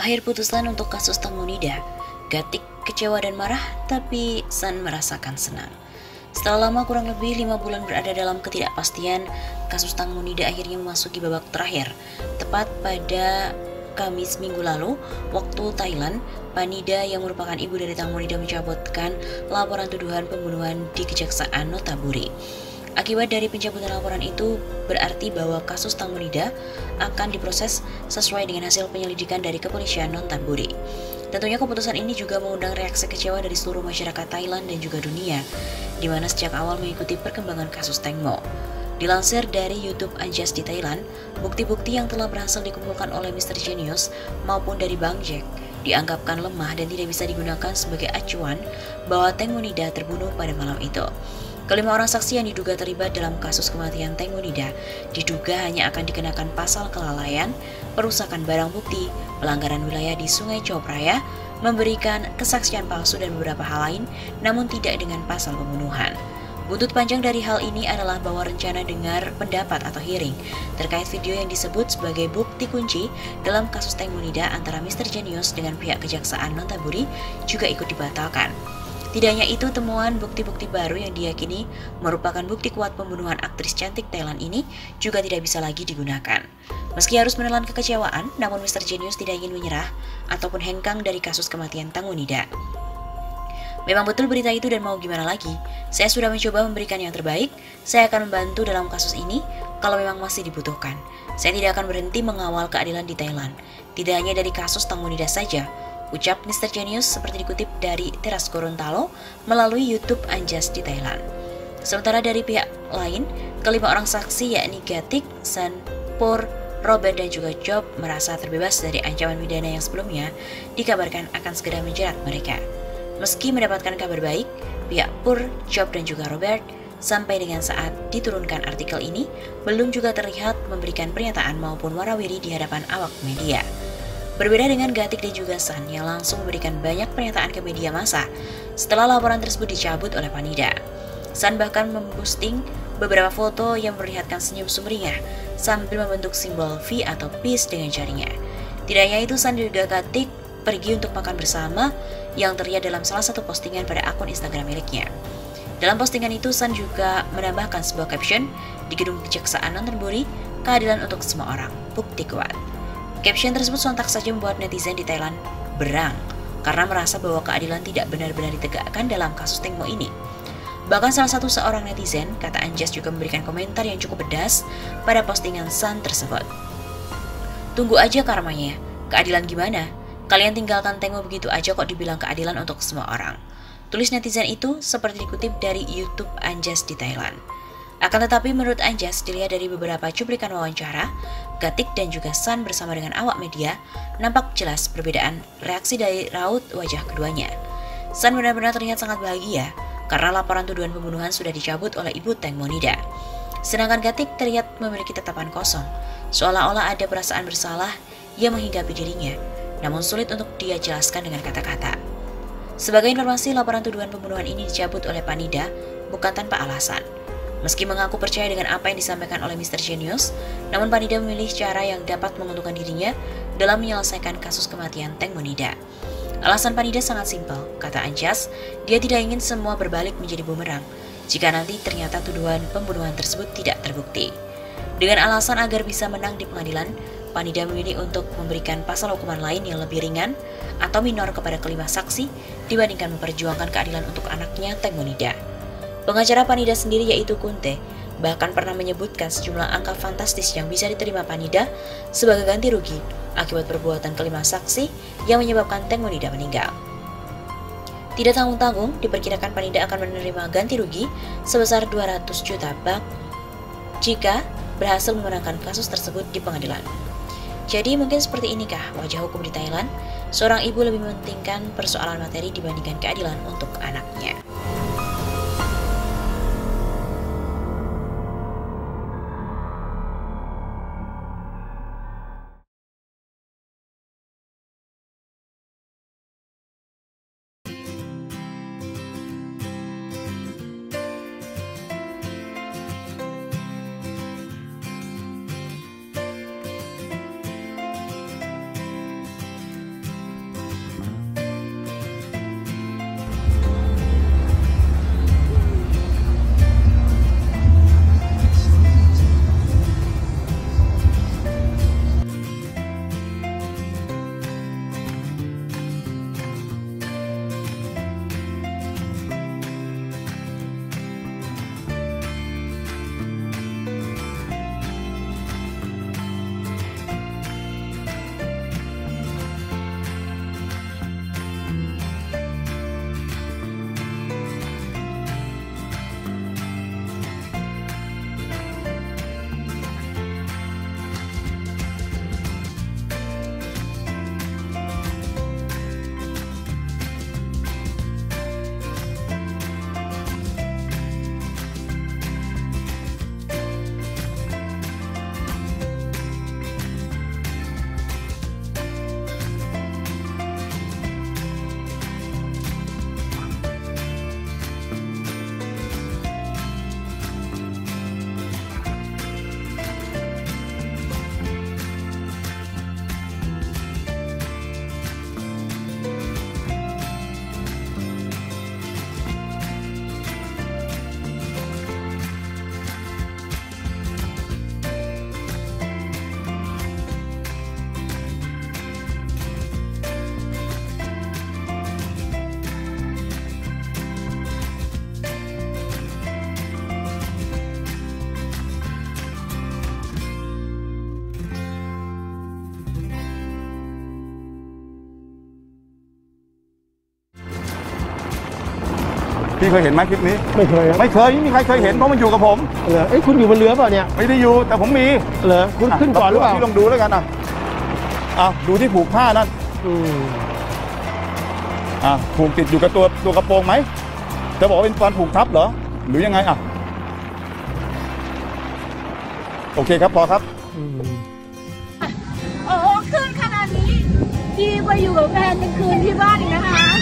Akhir putusan untuk kasus Tang Monida. Gatik kecewa dan marah, tapi San merasakan senang. Setelah lama kurang lebih 5 bulan berada dalam ketidakpastian, kasus Tang Monida akhirnya memasuki babak terakhir. Tepat pada Kamis minggu lalu, waktu Thailand, Panida yang merupakan ibu dari Tang Monida mencatatkan laporan tuduhan pembunuhan di Kejaksaan Nonthaburi. Akibat dari pencabutan laporan itu berarti bahwa kasus Tang Monida akan diproses sesuai dengan hasil penyelidikan dari kepolisian Nonthaburi. Tentunya keputusan ini juga mengundang reaksi kecewa dari seluruh masyarakat Thailand dan juga dunia, di mana sejak awal mengikuti perkembangan kasus Teng Mo. Dilansir dari YouTube Anjas di Thailand, bukti-bukti yang telah berhasil dikumpulkan oleh Mr. Genius maupun dari Bang Jack dianggapkan lemah dan tidak bisa digunakan sebagai acuan bahwa Teng Monida terbunuh pada malam itu. Kelima orang saksi yang diduga terlibat dalam kasus kematian Teng Monida diduga hanya akan dikenakan pasal kelalaian, perusakan barang bukti, pelanggaran wilayah di Sungai Chao Phraya, memberikan kesaksian palsu dan beberapa hal lain, namun tidak dengan pasal pembunuhan. Buntut panjang dari hal ini adalah bahwa rencana dengar pendapat atau hearing terkait video yang disebut sebagai bukti kunci dalam kasus Teng Monida antara Mr. Genius dengan pihak Kejaksaan Nonthaburi juga ikut dibatalkan. Tidak hanya itu, temuan bukti-bukti baru yang diyakini merupakan bukti kuat pembunuhan aktris cantik Thailand ini juga tidak bisa lagi digunakan. Meski harus menelan kekecewaan, namun Mr. Genius tidak ingin menyerah ataupun hengkang dari kasus kematian Tang Monida. Memang betul berita itu dan mau gimana lagi? Saya sudah mencoba memberikan yang terbaik, saya akan membantu dalam kasus ini kalau memang masih dibutuhkan. Saya tidak akan berhenti mengawal keadilan di Thailand. Tidak hanya dari kasus Tang Monida saja, ucap Mr. Genius seperti dikutip dari Teras Gorontalo melalui YouTube Anjas di Thailand. Sementara dari pihak lain, kelima orang saksi yakni Gatik, San, Por, Robert dan juga Job merasa terbebas dari ancaman pidana yang sebelumnya dikabarkan akan segera menjerat mereka. Meski mendapatkan kabar baik, pihak Pur, Job dan juga Robert sampai dengan saat diturunkan artikel ini belum juga terlihat memberikan pernyataan maupun warawiri di hadapan awak media. Berbeda dengan Gatik dan juga San yang langsung memberikan banyak pernyataan ke media massa setelah laporan tersebut dicabut oleh Panida. San bahkan memposting beberapa foto yang memperlihatkan senyum sumringah sambil membentuk simbol V atau peace dengan jarinya. Tidak hanya itu, San dan juga Gatik pergi untuk makan bersama yang terlihat dalam salah satu postingan pada akun Instagram miliknya. Dalam postingan itu, San juga menambahkan sebuah caption, di gedung Kejaksaan Nonthaburi, keadilan untuk semua orang, bukti kuat. Caption tersebut sontak saja membuat netizen di Thailand berang karena merasa bahwa keadilan tidak benar-benar ditegakkan dalam kasus Teng Mo ini. Bahkan salah satu seorang netizen, kata Anjas, juga memberikan komentar yang cukup pedas pada postingan San tersebut. Tunggu aja karmanya, keadilan gimana? Kalian tinggalkan Teng Mo begitu aja kok dibilang keadilan untuk semua orang. Tulis netizen itu seperti dikutip dari YouTube Anjas di Thailand. Akan tetapi menurut Anjas, dilihat dari beberapa cuplikan wawancara, Gatik dan juga San bersama dengan awak media, nampak jelas perbedaan reaksi dari raut wajah keduanya. San benar-benar terlihat sangat bahagia karena laporan tuduhan pembunuhan sudah dicabut oleh ibu Teng Monida. Sedangkan Gatik terlihat memiliki tatapan kosong, seolah-olah ada perasaan bersalah yang menghinggapi dirinya, namun sulit untuk dia jelaskan dengan kata-kata. Sebagai informasi, laporan tuduhan pembunuhan ini dicabut oleh Panida bukan tanpa alasan. Meski mengaku percaya dengan apa yang disampaikan oleh Mr. Genius, namun Panida memilih cara yang dapat menguntungkan dirinya dalam menyelesaikan kasus kematian Teng Monida. Alasan Panida sangat simpel, kata Anjas, dia tidak ingin semua berbalik menjadi bumerang jika nanti ternyata tuduhan pembunuhan tersebut tidak terbukti. Dengan alasan agar bisa menang di pengadilan, Panida memilih untuk memberikan pasal hukuman lain yang lebih ringan atau minor kepada kelima saksi dibandingkan memperjuangkan keadilan untuk anaknya Teng Monida. Pengacara Panida sendiri yaitu Kunte bahkan pernah menyebutkan sejumlah angka fantastis yang bisa diterima Panida sebagai ganti rugi akibat perbuatan kelima saksi yang menyebabkan Teng Monida meninggal. Tidak tanggung-tanggung, diperkirakan Panida akan menerima ganti rugi sebesar 200 juta baht jika berhasil memenangkan kasus tersebut di pengadilan. Jadi mungkin seperti inikah wajah hukum di Thailand? Seorang ibu lebih mementingkan persoalan materi dibandingkan keadilan untuk anaknya. พี่เคยเห็นไหมคลิปนี้ไม่เคยครับไม่เคยไม่มีใครเคยเห็นเพราะมันอยู่กับผมเหรอคุณอยู่บนเรือเปล่าเนี่ยไม่ได้อยู่แต่ผมมีเหรอคุณขึ้นก่อนหรือเปล่าพี่ลองดูแล้วกันดูที่ผูกผ้านั่นผูกติดอยู่กับตัวกระโปรงไหมจะบอกว่าเป็นการผูกทับเหรอหรือยังไงโอเคครับพอครับโอ้โหคืนขนาดนี้ดีกว่าอยู่กับแฟนเป็นคืนที่บ้านอีกนะคะ